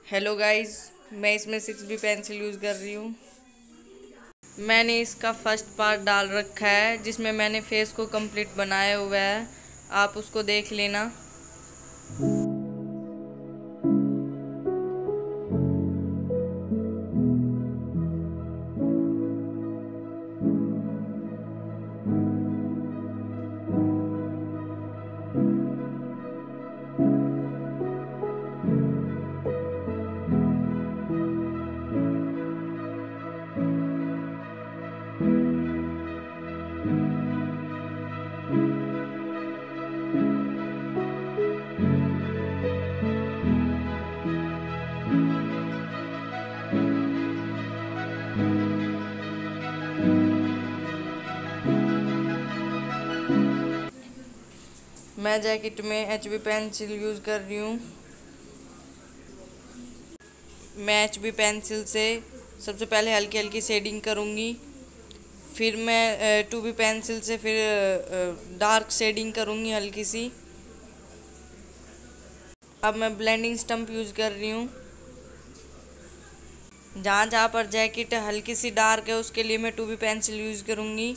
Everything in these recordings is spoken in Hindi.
हेलो गाइस, मैं इसमें 6B पेंसिल यूज़ कर रही हूँ। मैंने इसका फर्स्ट पार्ट डाल रखा है जिसमें मैंने फेस को कंप्लीट बनाया हुआ है। आप उसको देख लेना। मैं जैकेट में HB पेंसिल यूज़ कर रही हूँ। मैं HB पेंसिल से सबसे पहले हल्की हल्की शेडिंग करूँगी। फिर मैं 2B पेंसिल से फिर डार्क शेडिंग करूँगी हल्की सी। अब मैं ब्लेंडिंग स्टम्प यूज़ कर रही हूँ। जहाँ जहाँ पर जैकेट हल्की सी डार्क है उसके लिए मैं 2B पेंसिल यूज़ करूँगी।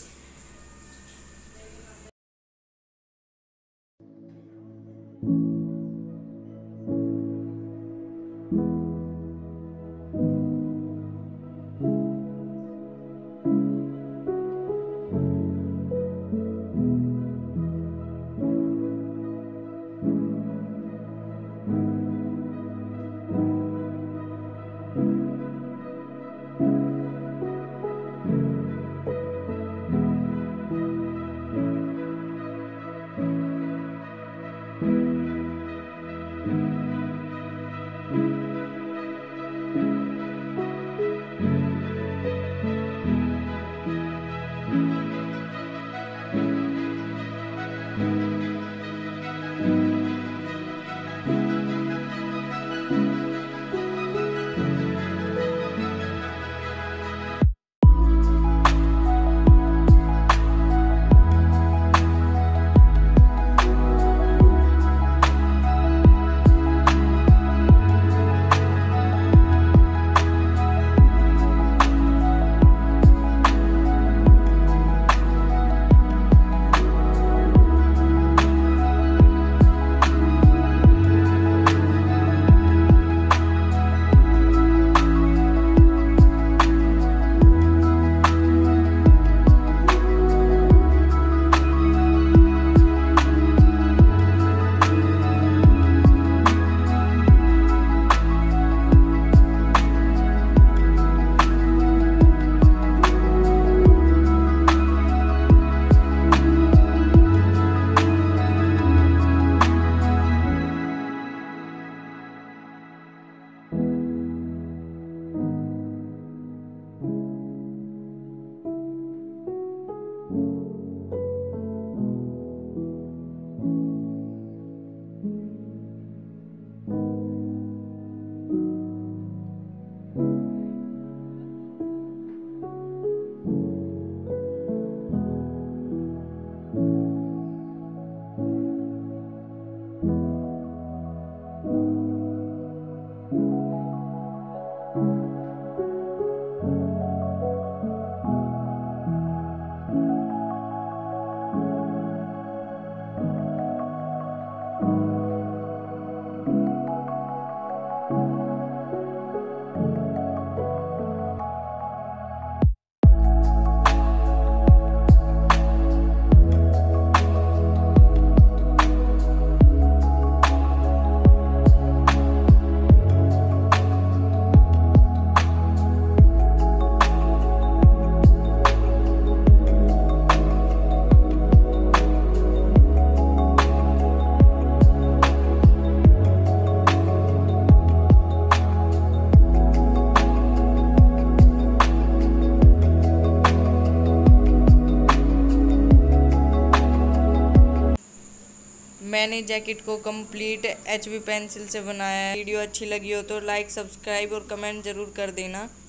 मैंने जैकेट को कंप्लीट HB पेंसिल से बनाया है। वीडियो अच्छी लगी हो तो लाइक, सब्सक्राइब और कमेंट ज़रूर कर देना।